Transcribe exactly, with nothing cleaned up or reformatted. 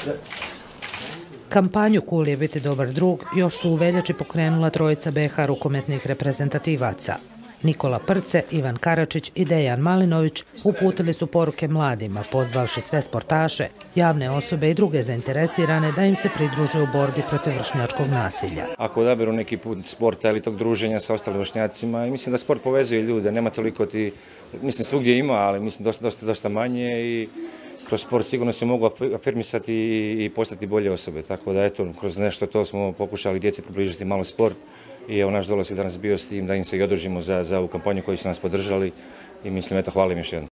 Kampanju Cool je biti dobar drug još su u veljači pokrenula trojica be ha rukometnih reprezentativaca. Nikola Prce, Ivan Karačić i Dejan Malinović uputili su poruke mladima, pozvavši sve sportaše, javne osobe i druge zainteresirane da im se pridruže u borbi protiv vršnjačkog nasilja. Ako odaberu neki put sporta ili tog druženja sa ostalim vršnjacima, mislim da sport povezuje ljude, nema toliko ti, mislim svugdje ima, ali mislim dosta, dosta, dosta manje i kroz sport sigurno se mogu afirmisati i postati bolje osobe, tako da eto, kroz nešto to smo pokušali djeci približiti malo sport i evo naš dolazak danas bio s tim da im se i održimo za, za ovu kampanju koju su nas podržali i mislim, eto, hvala im još jednom.